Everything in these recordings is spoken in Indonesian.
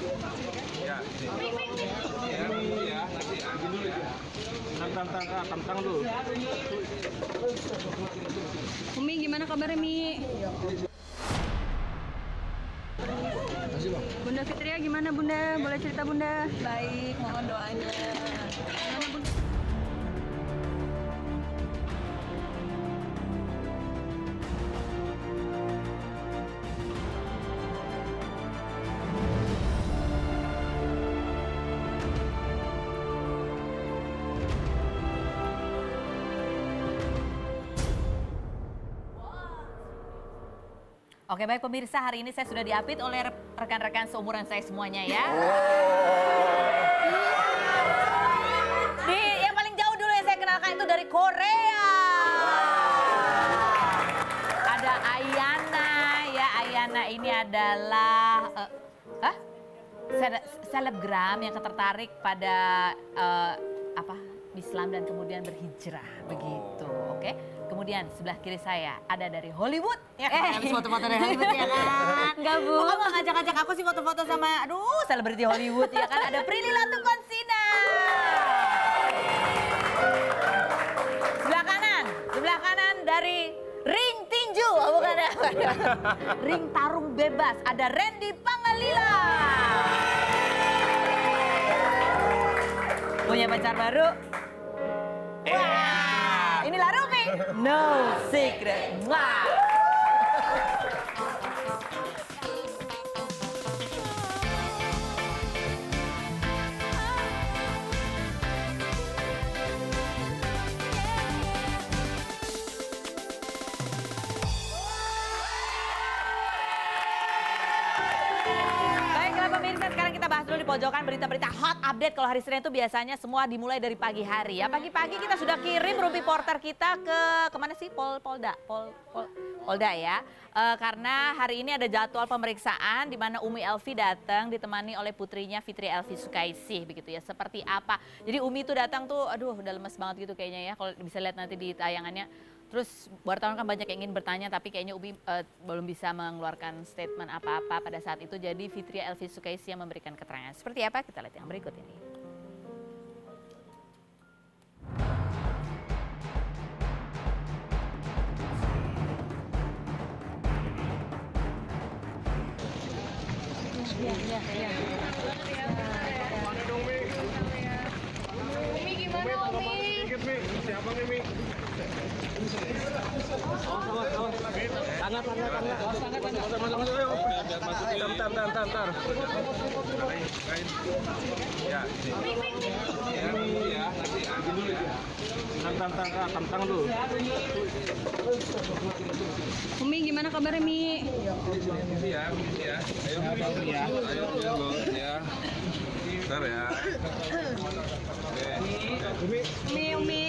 Ya. Ya, nanti ambil dulu ya. Tantang dulu. Umi gimana kabarnya Mi? Bunda Fitria gimana Bunda? Boleh cerita Bunda? Baik, mohon doanya. Gimana Bunda? Oke baik pemirsa, hari ini saya sudah diapit oleh rekan-rekan seumuran saya semuanya ya. Yang paling jauh dulu yang saya kenalkan itu dari Korea. Ada Ayana ya, Ayana ini adalah selebgram yang tertarik pada Islam dan kemudian berhijrah begitu, oke. Kemudian sebelah kiri saya ada dari Hollywood. Ya kan, habis foto-foto dari Hollywood ya kan. Enggak Bu. Kok kamu ngajak-ngajak aku sih foto-foto sama selebriti Hollywood ya kan. Ada Prilly Latuconsina. Sebelah kanan dari ring tinju, bukan apa. Ring tarung bebas ada Randy Pangalila. Punya pacar baru? Wah, inilah Rumi. No secret. Wah. Baiklah pemirsa, sekarang kita bahas dulu di pojokan berita-berita hot update. Kalau hari Senin itu biasanya semua dimulai dari pagi hari ya. Pagi-pagi kita sudah kirim Rumpi Porter kita ke kemana sih? Polda ya. Karena hari ini ada jadwal pemeriksaan di mana Umi Elvi datang ditemani oleh putrinya Fitri Elvi Sukaisih begitu ya. Seperti apa? Jadi Umi itu datang tuh aduh udah lemes banget gitu kayaknya ya. Kalau bisa lihat nanti di tayangannya. Terus wartawan kan banyak yang ingin bertanya tapi kayaknya Umi belum bisa mengeluarkan statement apa-apa pada saat itu. Jadi Fitri Elvi Sukaisih yang memberikan keterangan. Seperti apa? Kita lihat yang berikut ini. Umi gimana Umi? Siapa nih Mi? Bentar. Ya. Ya, nanti ambil dulu ya. Tantang dulu. Umi gimana kabarnya Mi? Ya. Ayo ya. Bentar ya. Umi.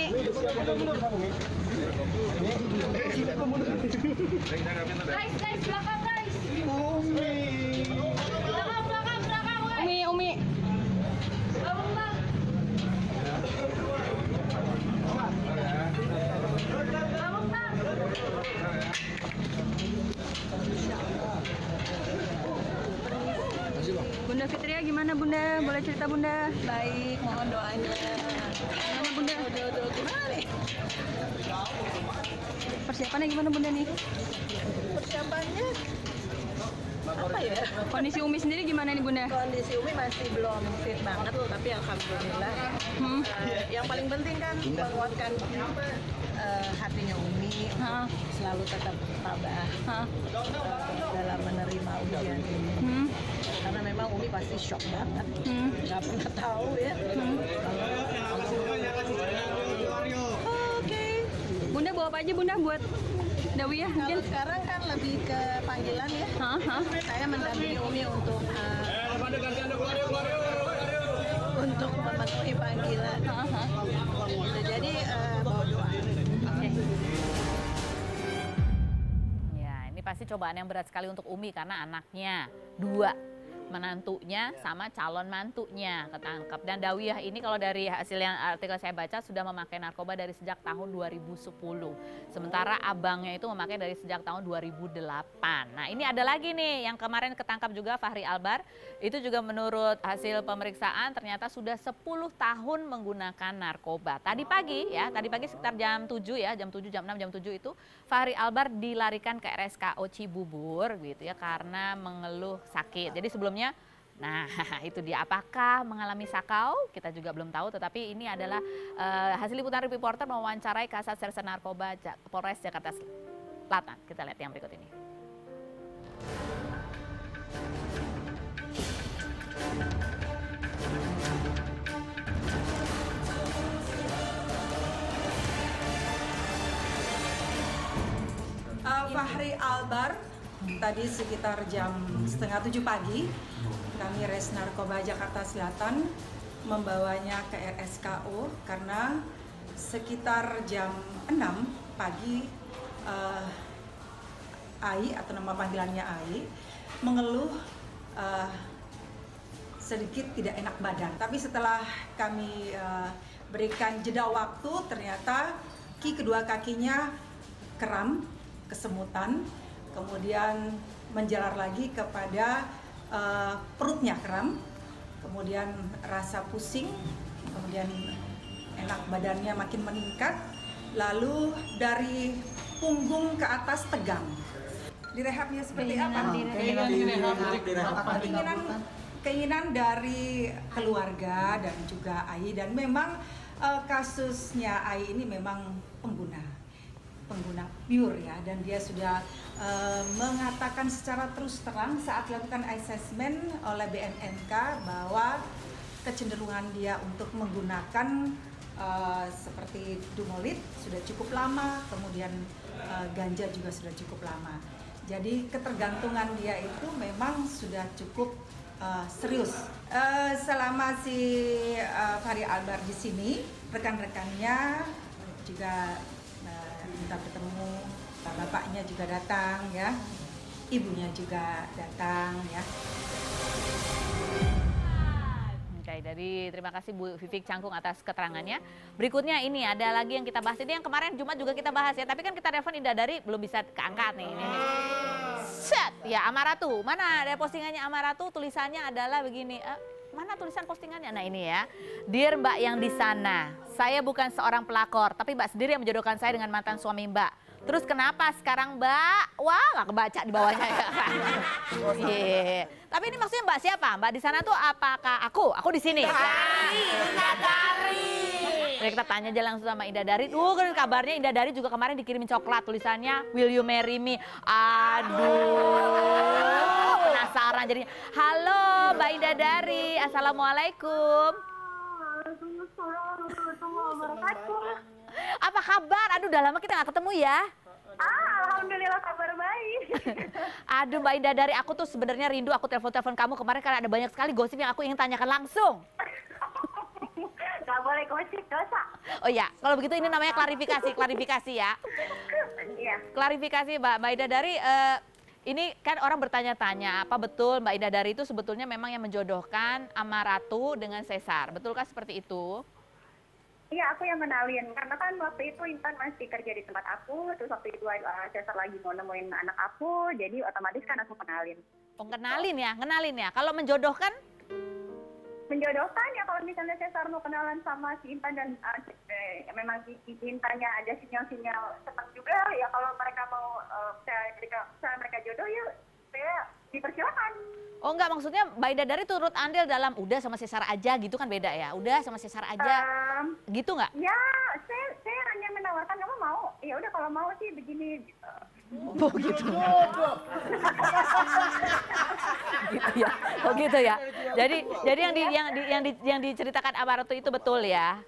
Guys, belakang guys. Belakang. Umi. Bangun bang. Bangun bang. Bunda Fitria gimana Bunda? Boleh cerita Bunda? Baik, mohon doanya. Gimana Bunda? Udah gimana nih? Persiapannya gimana Bunda nih? Persiapannya apa ya? Kondisi Umi sendiri gimana nih Bunda? Kondisi Umi masih belum fit banget, tapi alhamdulillah. Yang paling penting kan menguatkan hatinya Umi selalu tetap tabah dalam menerima ujian ini. Karena memang Umi pasti shock banget, nggak pernah tahu ya. Oke. Bunda bawa apa aja Bunda buat Dawiyah mungkin? Kalau sekarang kan lebih ke panggilan ya. Saya mendampingi Umi untuk memenuhi panggilan. Jadi bawa doa. Ya ini pasti cobaan yang berat sekali untuk Umi karena anaknya 2. menantunya sama calon mantunya ketangkep. Dan Dawiyah ini kalau dari hasil yang artikel saya baca sudah memakai narkoba dari sejak tahun 2010. Sementara abangnya itu memakai dari sejak tahun 2008. Nah ini ada lagi nih yang kemarin ketangkap juga, Fahri Albar. Itu juga menurut hasil pemeriksaan ternyata sudah 10 tahun menggunakan narkoba. Tadi pagi sekitar jam 7 ya, jam 7, jam 6, jam 7 itu Fahri Albar dilarikan ke RSKO Cibubur gitu ya karena mengeluh sakit. Jadi sebelumnya, nah itu dia, apakah mengalami sakau? Kita juga belum tahu, tetapi ini adalah hasil liputan reporter mewawancarai Kasat Serse Narkoba Polres Jakarta Selatan. Kita lihat yang berikut ini. Fahri Albar, tadi sekitar jam setengah 7 pagi, kami Res Narkoba Jakarta Selatan membawanya ke RSKO karena sekitar jam 6 pagi Ai atau nama panggilannya Ai mengeluh sedikit tidak enak badan. Tapi setelah kami berikan jeda waktu, ternyata kedua kakinya kram, kesemutan, kemudian menjalar lagi kepada perutnya kram, kemudian rasa pusing, kemudian enak badannya makin meningkat, lalu dari punggung ke atas tegang. Direhabnya seperti apa? Keinginan dari keluarga dan juga Ai, dan memang kasusnya Ai ini memang pengguna pure ya, dan dia sudah mengatakan secara terus terang saat dilakukan assessment oleh BNNK bahwa kecenderungan dia untuk menggunakan seperti dumolit sudah cukup lama, kemudian ganja juga sudah cukup lama. Jadi ketergantungan dia itu memang sudah cukup serius. Selama si Fahri Albar di sini, rekan-rekannya juga minta bertemu, bapaknya juga datang ya, ibunya juga datang ya. Oke, terima kasih Bu Vivik Cangkung atas keterangannya. Berikutnya ini ada lagi yang kita bahas, ini yang kemarin Jumat juga kita bahas ya, tapi kan kita telepon Indah Dari belum bisa keangkat nih. Ini. Set, ya Amaratu, mana ada postingannya Amaratu, tulisannya adalah begini. Mana tulisan postingannya? Nah ini ya. Dear Mbak yang di sana, saya bukan seorang pelakor, tapi Mbak sendiri yang menjodohkan saya dengan mantan suami Mbak. Terus kenapa sekarang Mbak? Wah, nggak kebaca di bawahnya ya. Yeah. Tapi ini maksudnya Mbak siapa? Mbak di sana tuh apakah aku? Aku di sini. Indah Dari. Jadi kita tanya aja langsung sama Indah Dari. Kan kabarnya Indah Dari juga kemarin dikirimin coklat, tulisannya Will you marry me? Aduh, penasaran jadinya. Halo Mbak Indah Dari, assalamualaikum. Apa kabar? Aduh, udah lama kita nggak ketemu ya. Alhamdulillah kabar baik. Aduh Mbak Indah Dari, aku tuh sebenarnya rindu, aku telepon kamu kemarin karena ada banyak sekali gosip yang aku ingin tanyakan langsung. Gak boleh gosip, dosa. Oh ya, kalau begitu ini namanya klarifikasi ya. Iya. Klarifikasi Mbak Indah Dari, ini kan orang bertanya-tanya, apa betul Mbak Indah Dari itu sebetulnya memang yang menjodohkan Amaratu dengan Cesar, betulkah seperti itu? Iya, aku yang kenalin. Karena kan waktu itu Intan masih kerja di tempat aku, terus waktu itu Cesar lagi mau nemuin anak aku, jadi otomatis kan aku kenalin. Oh, kenalin ya. Kalau menjodohkan? Menjodohkan ya kalau misalnya Cesar mau kenalan sama si Intan dan memang si Intannya ada sinyal-sinyal senang juga, ya kalau mereka mau mereka jodoh ya saya dipersilakan. Oh enggak, maksudnya Mbak Indah Dari turut andil dalam udah sama Cesar aja gitu kan, beda ya? Udah sama Cesar aja gitu nggak? Ya, saya hanya menawarkan kamu mau. Ya udah kalau mau sih begini gitu. Oh gitu. Gitu ya. Oh gitu ya. Jadi yang diceritakan Amaratu itu betul ya?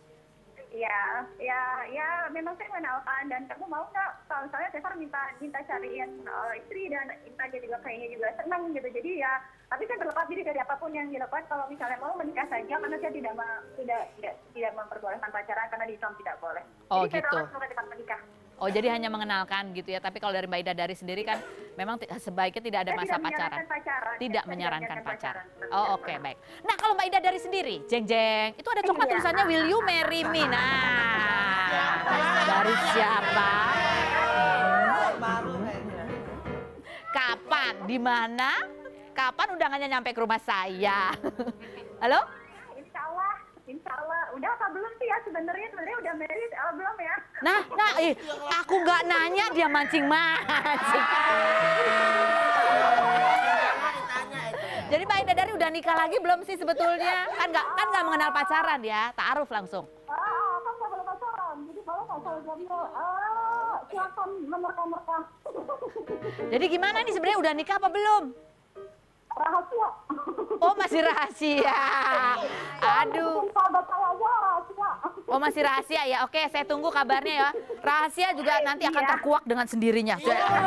Ya memang saya mengenalkan, dan kamu mau nggak? Kalau misalnya Cesar minta cariin istri dan Intan juga kayaknya juga senang gitu. Jadi ya, tapi saya berlepas diri dari apapun yang dilakukan. Kalau misalnya mau menikah saja, karena saya tidak memperbolehkan pacaran karena di Islam tidak boleh. Oh jadi gitu. Saya cepat menikah. Oh, jadi hanya mengenalkan gitu ya. Tapi kalau dari Mbak Ida dari sendiri kan memang sebaiknya tidak ada masa pacaran. Tidak menyarankan pacaran. Oh, oke, baik. Nah, kalau Mbak Ida dari sendiri, jeng-jeng, itu ada coklat tulisannya Will you marry me? Nah, dari siapa? Kapan? Di mana? Kapan undangannya nyampe ke rumah saya? Halo? Insya Allah. Udah apa belum sih ya sebenarnya udah married belum ya? Nah, aku nggak nanya dia mancing-mancing. Jadi Mbak Ida dari udah nikah lagi belum sih sebetulnya? Kan nggak mengenal pacaran ya, ta'aruf langsung. Kan nggak boleh pacaran, jadi kalau nggak salah jomblo, silakan menerka-nerka. Jadi gimana nih sebenarnya udah nikah apa belum? Rahasia. Oh, masih rahasia. Aduh. Sahabat saya aja rahasia. Oh, masih rahasia ya. Oke, saya tunggu kabarnya ya. Rahasia juga nanti akan terkuak dengan sendirinya.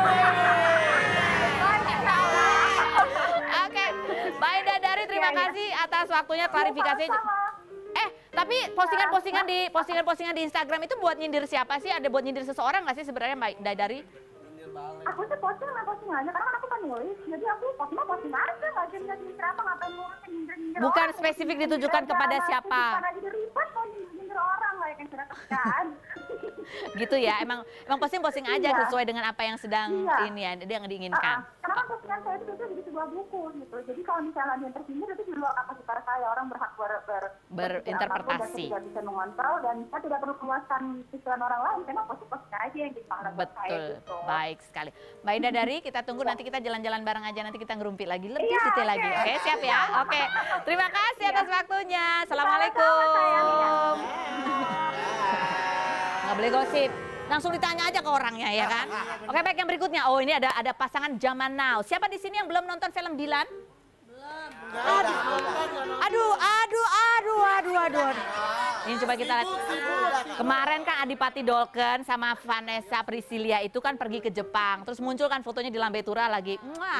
Oke, Mbak Ida dari terima kasih atas waktunya klarifikasi. Tapi postingan di Instagram itu buat nyindir siapa sih? Ada buat nyindir seseorang nggak sih sebenarnya Mbak Ida dari? Aku tuh posting aja karena kan aku penulis, jadi aku posting aja, nggak nyindir apa, ngapain ngurusin nyindir Bukan orang. spesifik ditujukan kepada siapa. Bukan aja ribet mau nyindir orang lah yang sudah kerjaan. Gitu ya, emang posting aja sesuai dengan apa yang sedang ini ya, yang diinginkan. Karena kan postingan saya itu di sebuah buku gitu, jadi kalau misalnya dia tersindir itu di luar kapasitas saya, orang berhak berinterpretasi. Tidak bisa mengontrol dan saya tidak perlu memuaskan pikiran orang lain, karena posting aja yang dipanggil saya. Betul, gitu. baik sekali. Mbak Ida dari, kita tunggu nanti kita jalan-jalan bareng aja, nanti kita ngerumpi lagi, lebih detail lagi. Oke, siap ya? Oke, terima kasih atas waktunya. Assalamualaikum. Nggak boleh gosip. Langsung ditanya aja ke orangnya ya kan. Oke, baik, yang berikutnya. Oh, ini ada pasangan zaman now. Siapa di sini yang belum nonton film Dilan? Aduh. Ini coba kita lihat. Kemarin kan Adipati Dolken sama Vanessa Priscilia itu kan pergi ke Jepang. Terus muncul kan fotonya di Lambe Tura lagi.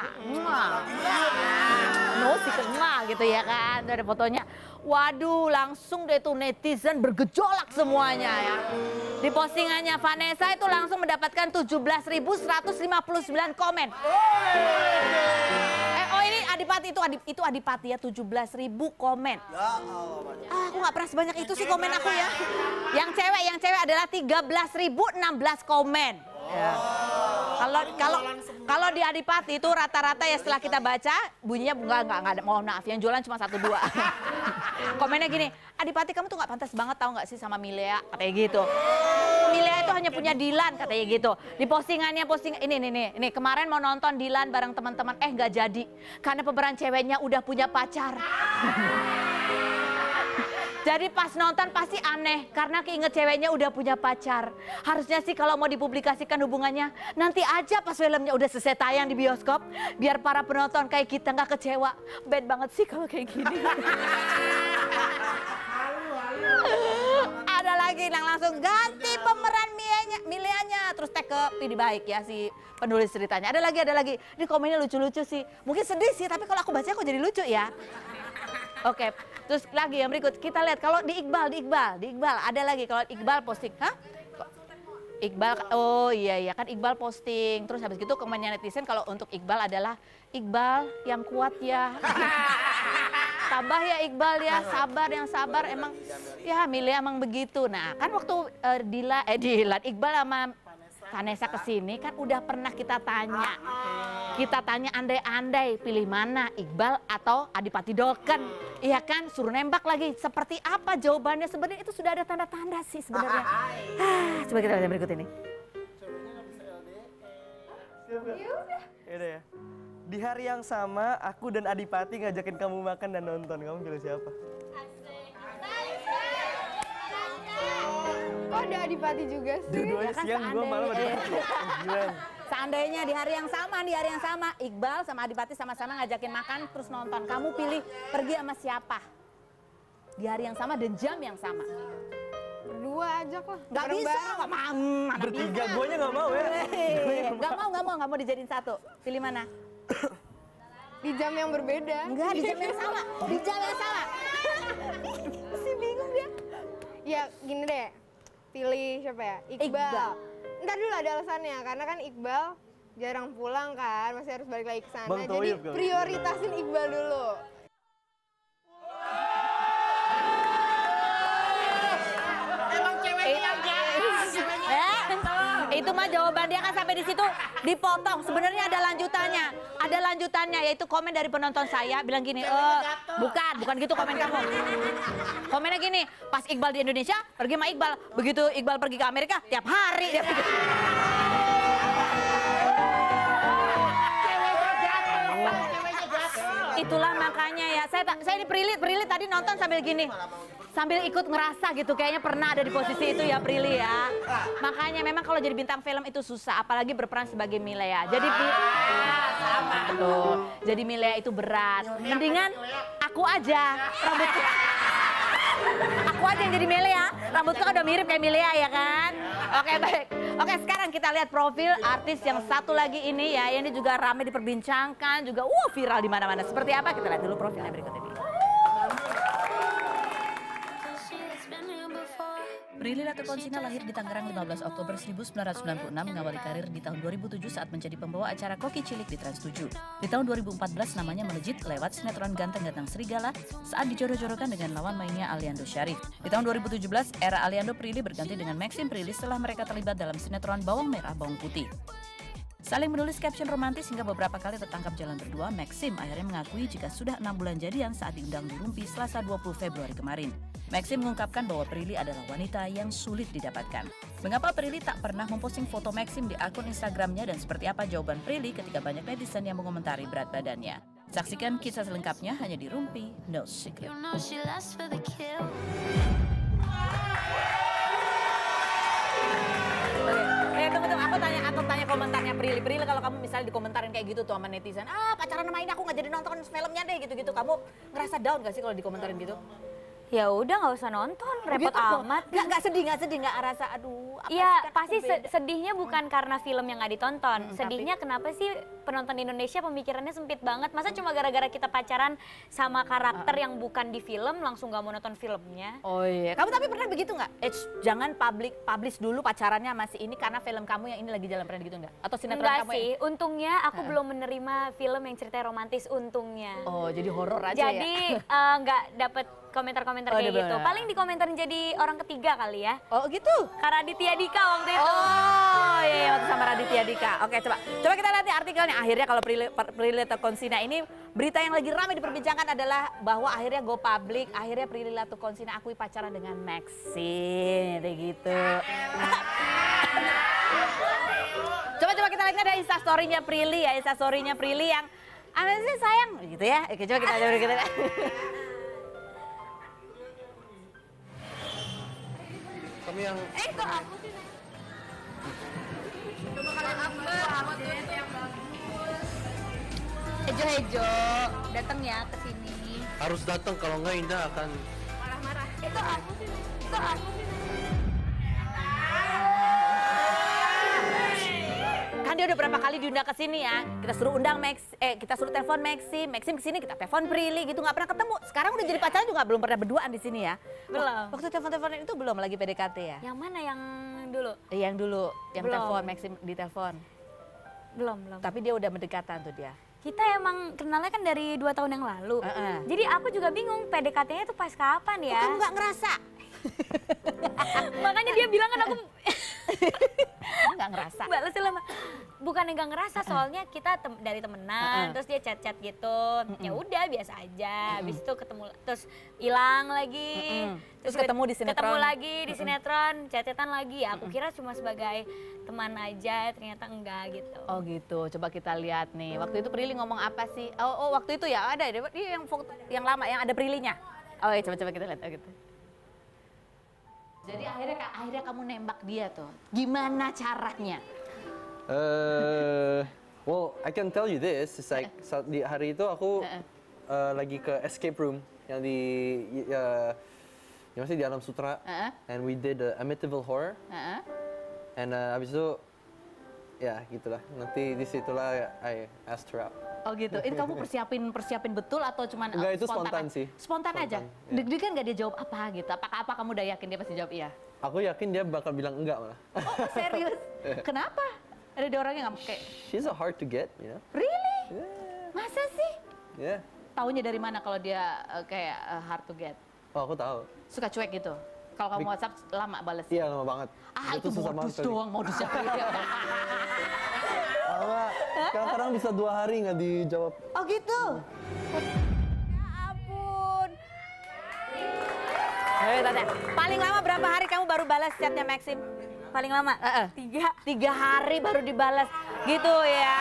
No, si kena gitu ya kan. Ada fotonya. Waduh, langsung deh tuh netizen bergejolak semuanya ya. Di postingannya Vanessa itu langsung mendapatkan 17.159 komen. Oh ini Adipati, itu Adipati ya, 17.000 komen. Aku nggak pernah sebanyak itu sih komen aku ya. Yang cewek adalah 13.016 komen. Ya. Kalau di Adipati itu rata-rata ya setelah kita baca bunyinya nggak ada, mohon maaf, yang jualan cuma 1-2. Komennya gini, Adipati kamu tuh nggak pantas banget tahu nggak sih sama Milea, katanya gitu. Milea itu hanya punya Dilan, katanya gitu. Di postingannya ini kemarin mau nonton Dilan bareng teman-teman, nggak jadi karena pemeran ceweknya udah punya pacar. Jadi pas nonton pasti aneh karena keinget ceweknya udah punya pacar. Harusnya sih kalau mau dipublikasikan hubungannya nanti aja pas filmnya udah selesai tayang di bioskop. Biar para penonton kayak kita nggak kecewa. Bad banget sih kalau kayak gini. Ada lagi yang langsung ganti pemeran Mileanya. Terus tag ke Pidi Baik ya si penulis ceritanya. Ada lagi. Ini komennya lucu-lucu sih. Mungkin sedih sih tapi kalau aku baca kok jadi lucu ya. Oke, terus lagi yang berikut kita lihat kalau di Iqbal ada lagi kalau Iqbal posting, Iqbal, oh iya kan Iqbal posting, terus habis gitu komennya netizen kalau untuk Iqbal adalah Iqbal yang kuat ya, tabah ya Iqbal ya, yang sabar emang, ya Milea emang begitu. Nah kan waktu Dilan Iqbal sama Vanessa kesini kan udah pernah kita tanya andai-andai pilih mana Iqbal atau Adipati Dolken, iya kan, suruh nembak lagi seperti apa jawabannya. Sebenarnya itu sudah ada tanda-tanda sih sebenarnya. Coba kita lihat berikut ini. Yaudah ya. Di hari yang sama aku dan Adipati ngajakin kamu makan dan nonton, kamu pilih siapa? Kok ada Adipati juga sih? Dua-duanya siang, gue malam Adipati ya. Seandainya di hari yang sama Iqbal sama Adipati sama-sama ngajakin makan terus nonton, kamu pilih pergi sama siapa? Di hari yang sama dan jam yang sama. Berdua ajak lah. Gak bisa, gak mau. Bertiga, guanya gak mau ya. Gak mau dijadiin satu. Pilih mana? Di jam yang berbeda. Enggak, di jam yang sama. Masih bingung dia. Ya gini deh, pilih siapa ya? Iqbal. ntar dulu ada alasannya, karena kan Iqbal jarang pulang kan, masih harus balik lagi ke sana. Bang Jadi Toyib kali. prioritasin Iqbal dulu. Itu mah jawaban dia kan sampai di situ dipotong. Sebenarnya ada lanjutannya. Ada lanjutannya yaitu komen dari penonton saya bilang gini, bukan gitu komen kamu. Komennya gini, pas Iqbal di Indonesia pergi sama Iqbal, begitu Iqbal pergi ke Amerika tiap hari dia pergi. Itulah makanya ya, saya ini Prilly tadi nonton sambil gini, sambil ikut ngerasa gitu, kayaknya pernah ada di posisi itu ya Prilly ya. Makanya memang kalau jadi bintang film itu susah, apalagi berperan sebagai Milea. Jadi jadi Milea itu berat. Mendingan aku aja, aku aja yang jadi Milea. Rambutku kan udah mirip kayak Milea ya kan? Oke baik. Oke sekarang kita lihat profil artis yang satu lagi ini ya. Ini juga ramai diperbincangkan, juga viral di mana-mana. Seperti apa? Kita lihat dulu profilnya berikut ini. Prilly Latuconsina lahir di Tangerang 15 Oktober 1996, mengawali karir di tahun 2007 saat menjadi pembawa acara Koki Cilik di Trans 7. Di tahun 2014 namanya melejit lewat sinetron Ganteng-Ganteng Serigala saat dijodoh-jodohkan dengan lawan mainnya Aliando Syarif. Di tahun 2017, era Aliando Prilly berganti dengan Maxim Prilly setelah mereka terlibat dalam sinetron Bawang Merah Bawang Putih. Saling menulis caption romantis hingga beberapa kali tertangkap jalan berdua, Maxim akhirnya mengakui jika sudah 6 bulan jadian saat diundang di Rumpi Selasa 20 Februari kemarin. Maxim mengungkapkan bahwa Prilly adalah wanita yang sulit didapatkan. Mengapa Prilly tak pernah memposting foto Maxim di akun Instagramnya dan seperti apa jawaban Prilly ketika banyak netizen yang mengomentari berat badannya? Saksikan kisah selengkapnya hanya di Rumpi No Secret. Tunggu, aku tanya komentarnya Prilly. Prilly kalau kamu misalnya dikomentarin kayak gitu tuh sama netizen, pacaran sama ini aku nggak jadi nonton filmnya deh gitu-gitu. Kamu ngerasa down gak sih kalau dikomentarin gitu? Ya udah nggak usah nonton, repot amat. Nggak sedih, nggak rasa aduh. Iya pasti sedihnya bukan karena film yang nggak ditonton. Sedihnya kenapa sih penonton Indonesia pemikirannya sempit banget? Masa cuma gara-gara kita pacaran sama karakter yang bukan di film langsung nggak mau nonton filmnya? Oh iya, kamu tapi pernah begitu nggak? Jangan publish dulu pacarannya masih ini karena film kamu yang ini lagi jalan, pernah gitu nggak? Atau sinetron enggak kamu? Sih, untungnya aku belum menerima film yang ceritanya romantis untungnya. Oh jadi horor aja ya? Jadi nggak dapet komentar-komentar kayak gitu. Paling dikomentarin jadi orang ketiga kali ya. Oh gitu? Karena Raditya Dika waktu itu. Oh iya waktu sama Raditya Dika. Oke coba kita lihat nih artikelnya. Akhirnya kalau Prilly Latuconsina ini berita yang lagi ramai diperbincangkan adalah bahwa akhirnya go public. Akhirnya Prilly Latuconsina akui pacaran dengan Maxim. Kayak gitu. Coba kita lihat ada instastory-nya Prilly ya. Instastory-nya Prilly yang apa sih sayang gitu ya. Oke coba kita lihat. Kami yang Kok aku sih? Coba kalian upload yang bagus. Hejo, datang ya ke sini. harus datang, kalau enggak Indah akan Marah-marah. Itu aku sih. Itu aku sih. Kan dia udah berapa kali diundang ke sini ya. Kita suruh undang kita suruh telepon Maxim ke sini, kita telepon Prilly gitu, nggak pernah ketemu. Sekarang udah jadi pacaran juga belum pernah berduaan di sini ya. Belum. Waktu telepon-teleponan itu belum lagi PDKT ya? Yang mana yang dulu? Yang dulu, yang Belum. telepon Maxim ditelepon. Belum. Tapi dia udah mendekatan tuh dia. Kita emang kenalnya kan dari 2 tahun yang lalu. Jadi aku juga bingung PDKT-nya tuh pas kapan ya? Kamu nggak ngerasa? Makanya dia bilang kan aku nggak ngerasa. Balasnya lama. Bukannya nggak ngerasa, soalnya kita dari temenan, terus dia chat-chat gitu. Ya udah biasa aja. Habis itu ketemu, terus hilang lagi. Terus ketemu di sinetron. Ketemu lagi di sinetron, chat-chatan lagi. Ya aku kira cuma sebagai teman aja, ternyata enggak gitu. Oh gitu, coba kita lihat nih. Waktu itu Prilly ngomong apa sih? Oh waktu itu ya ada dia yang foto yang lama yang ada Prilly-nya. Oh iya, coba kita lihat gitu. Jadi akhirnya kamu nembak dia tuh. Gimana caranya? Well, I can tell you this. It's like di hari itu aku lagi ke escape room yang masih di Alam Sutra, and we did Amityville Horror. And habis itu ya gitulah. Nanti di situlah I asked her out. Oh gitu. Ini kamu persiapin betul atau cuman Enggak, itu spontan sih. Spontan aja. Deg-degan nggak dia jawab apa gitu? Apakah kamu udah yakin dia pasti jawab iya? Aku yakin dia bakal bilang enggak malah. Oh serius? Kenapa? Ada orangnya nggak kayak... She's a hard to get, you know. Really? Yeah. Masa sih? Yeah. Taunya dari mana kalau dia kayak hard to get? Oh, aku tahu. Suka cuek gitu? Kalau kamu WhatsApp lama balas? Iya, lama banget. Itu modus doang, modusnya. Kadang-kadang bisa 2 hari nggak dijawab. Oh gitu? Ya ampun. Tanya, paling lama berapa hari kamu baru balas chatnya Maxim? Paling lama? 3 hari baru dibalas, gitu ya?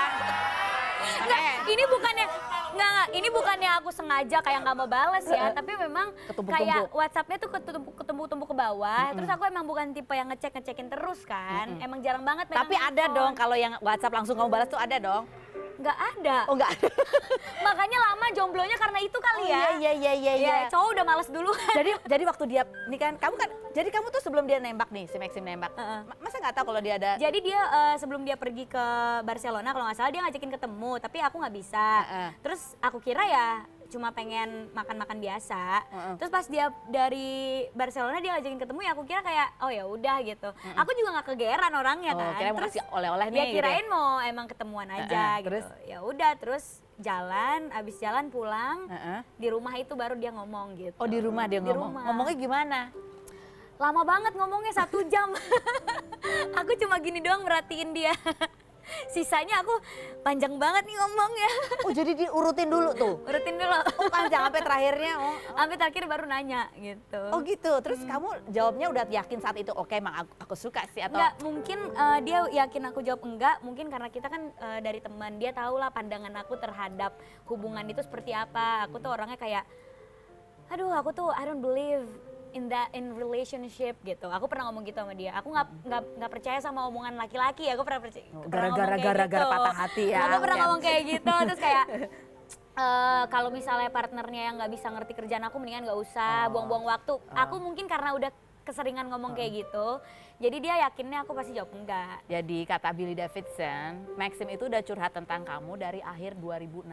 Nggak, ini bukannya aku sengaja kayak nggak mau balas ya, tapi memang kayak WhatsApp-nya tuh ketumpuk-tumpuk ke bawah, terus aku emang bukan tipe yang ngecekin terus kan, emang jarang banget. Tapi ada dong kalau yang WhatsApp langsung kamu balas tuh ada dong? Nggak ada. Oh nggak ada. Makanya lama jomblonya karena itu kali ya. Iya. Cowok udah males duluan. Jadi waktu dia, nih kan, jadi kamu tuh sebelum dia nembak nih, si Maxim nembak, masa nggak tahu kalau dia ada? Jadi dia sebelum dia pergi ke Barcelona kalau nggak salah dia ngajakin ketemu, tapi aku nggak bisa. Terus aku kira ya cuma pengen makan-makan biasa. Terus pas dia dari Barcelona dia ngajakin ketemu ya aku kira kayak oh ya udah gitu. Aku juga nggak kegeeran orangnya kan. Kira mau kasih oleh-oleh nih. Ya kirain mau emang ketemuan aja gitu. Ya udah terus abis jalan pulang di rumah itu baru dia ngomong gitu. Oh di rumah dia ngomong. Ngomongnya gimana? Lama banget ngomongnya 1 jam. Aku cuma gini doang merhatiin dia. Sisanya aku panjang banget nih ngomongnya. Oh jadi diurutin dulu tuh? Urutin dulu. Oh panjang sampai terakhirnya? Sampai terakhir baru nanya gitu. Oh gitu, terus kamu jawabnya udah yakin saat itu oke, emang aku suka sih atau? Enggak, mungkin dia yakin aku jawab enggak, mungkin karena kita kan dari teman, dia tahu lah pandangan aku terhadap hubungan itu seperti apa. Aku tuh orangnya kayak, aduh aku tuh I don't believe in relationship gitu. Aku pernah ngomong gitu sama dia. Aku nggak percaya sama omongan laki-laki. Aku pernah percaya. Gara-gara patah hati ya. Aku pernah ngomong kayak gitu. Terus kayak kalau misalnya partnernya yang nggak bisa ngerti kerjaan aku, mendingan nggak usah buang-buang waktu. Aku mungkin karena udah keseringan ngomong kayak gitu. Jadi dia yakinnya aku pasti jawab enggak. Jadi kata Billy Davidson, Maxim itu udah curhat tentang kamu dari akhir 2016.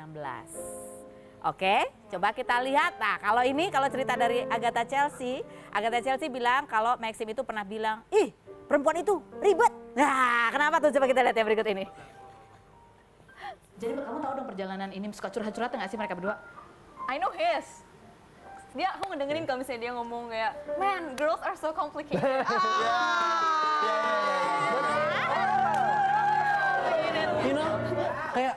Oke, coba kita lihat. Nah, kalau cerita dari Agatha Chelsea bilang kalau Maxim itu pernah bilang, ih perempuan itu ribet. Nah, kenapa tuh? Coba kita lihat ya berikut ini. Jadi kamu tahu dong perjalanan ini suka curhat-curhat nggak sih mereka berdua? I know his. Aku ngedengerin kalau misalnya dia ngomong kayak, man, girls are so complicated. You know, kayak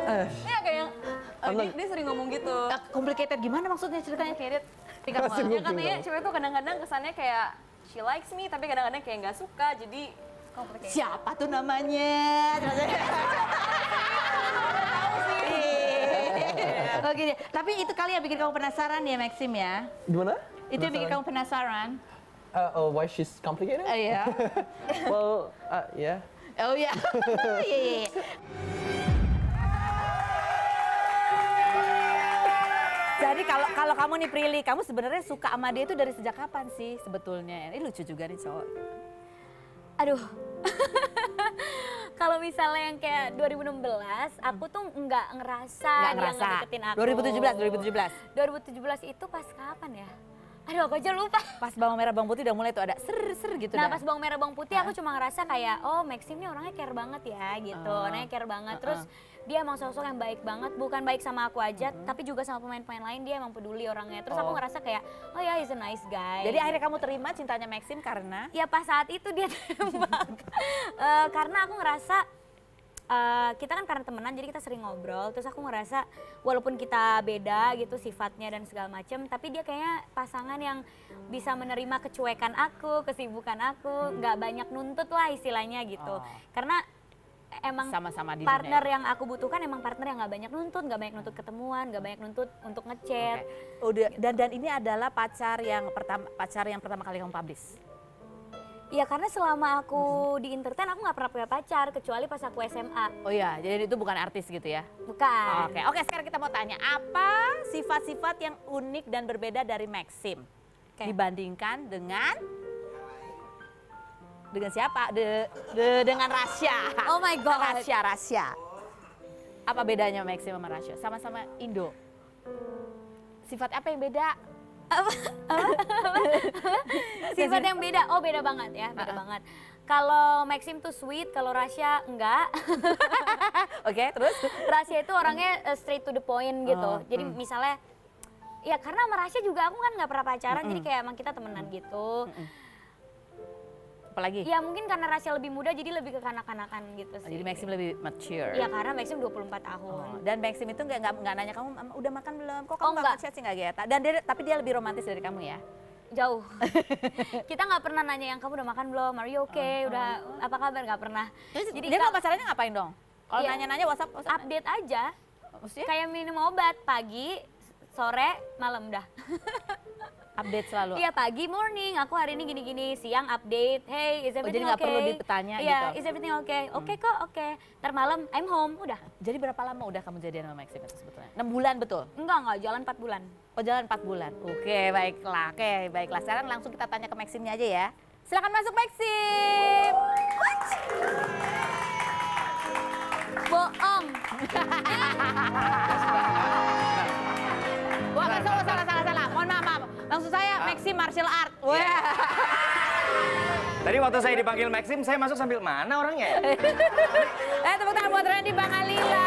dia sering ngomong gitu. Complicated gimana maksudnya ceritanya? Tingkat ya katanya cewek tuh kadang-kadang kesannya kayak she likes me tapi kadang-kadang kayak nggak suka, jadi complicated. Siapa tuh namanya? Oh gini, tapi itu kali yang bikin kamu penasaran ya Maxim ya? Gimana? Itu yang bikin kamu penasaran? Why she's complicated? Iya. Well, yeah. Oh ya. Iya. Jadi kalau kamu nih Prilly, kamu sebenarnya suka sama dia itu dari sejak kapan sih sebetulnya? Ini lucu juga nih cowok. Aduh. Kalau misalnya yang kayak 2016, aku tuh nggak ngerasa dia ngedeketin aku. 2017 itu pas kapan ya? Aduh aku aja lupa. Pas bawang merah bawang putih udah mulai tuh ada ser gitu. Nah pas bawang merah bawang putih aku cuma ngerasa kayak oh Maxim nih orangnya care banget ya gitu. Orangnya care banget. Terus dia emang sosok yang baik banget. Bukan baik sama aku aja tapi juga sama pemain-pemain lain dia emang peduli orangnya. Terus aku ngerasa kayak oh ya he's a nice guy. Jadi akhirnya kamu terima cintanya Maxim karena? Ya pas saat itu dia tembak. Karena aku ngerasa kita kan karena temenan jadi kita sering ngobrol, terus aku ngerasa walaupun kita beda gitu sifatnya dan segala macem, tapi dia kayaknya pasangan yang bisa menerima kecuekan aku, kesibukan aku, nggak banyak nuntut lah istilahnya gitu. Karena emang sama-sama di partner dunia. yang aku butuhkan emang partner yang nggak banyak nuntut ketemuan, nggak banyak nuntut untuk ngechat. Udah, dan ini adalah pacar yang pertama kali kamu publish. Ya karena selama aku di entertain aku nggak pernah punya pacar kecuali pas aku SMA. Oh iya, jadi itu bukan artis gitu ya? Bukan. Oke, sekarang kita mau tanya apa sifat-sifat yang unik dan berbeda dari Maxim dibandingkan dengan siapa? Dengan Rasya. Oh my god. Rasya. Apa bedanya Maxim sama Rasya? Sama-sama Indo. Sifat apa yang beda? Sifat yang beda, beda banget ya, beda banget. Kalau Maxim tuh sweet, kalau Rasya enggak. Oke, terus? Rasya itu orangnya straight to the point gitu. Jadi misalnya, ya karena sama Rasya juga aku kan nggak pernah pacaran, jadi kayak emang kita temenan gitu. Apalagi? Ya mungkin karena Rasya lebih muda, jadi lebih ke kanak-kanakan gitu sih. Jadi Maxim lebih mature. Iya, karena Maxim 24 tahun. Dan Maxim itu nggak nanya kamu udah makan belum? Kok kamu nggak chat sih nggak Geta? Dan tapi dia lebih romantis dari kamu ya? Jauh. Kita nggak pernah nanya yang kamu udah makan belum, are you okay, udah apa kabar, nggak pernah. Jadi dia kalau pacarannya ngapain dong? Kalau Iya. nanya-nanya WhatsApp Update aja. Maksudnya? Kayak minum obat pagi, sore, malam dah. Update selalu? Iya, pagi, morning, aku hari ini gini-gini, siang update, hey, is everything jadi nggak okay? perlu ditanya Iya, gitu? is everything okay? Oke kok, oke. Ntar malam, I'm home, udah. Jadi berapa lama udah kamu jadian sama Maxim itu sebetulnya? 6 bulan betul? Enggak, jalan 4 bulan. Oh jalan 4 bulan. Oke, baiklah. Sekarang langsung kita tanya ke Maximnya aja ya. Silakan masuk Maxim. Bohong. Wah, salah. Mohon maaf. Maksud saya Maxim martial art. Wah. Tadi waktu saya dipanggil Maxim, saya masuk sambil mana orangnya? Tepuk tangan buat Randy Bangalila.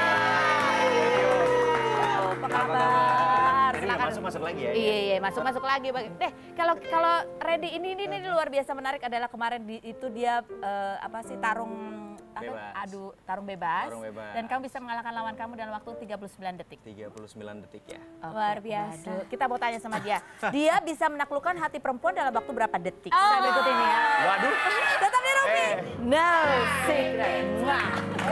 Apa kabar? Silakan masuk lagi ya. Iya, masuk lagi. Kalau Randy ini luar biasa menarik adalah kemarin itu dia tarung tarung bebas. Dan kamu bisa mengalahkan lawan kamu dalam waktu 39 detik. 39 detik ya. Luar biasa. Kita mau tanya sama dia. Dia bisa menaklukkan hati perempuan dalam waktu berapa detik? Kita berikut ini ya. Waduh. Tetap di Rupi. No secret.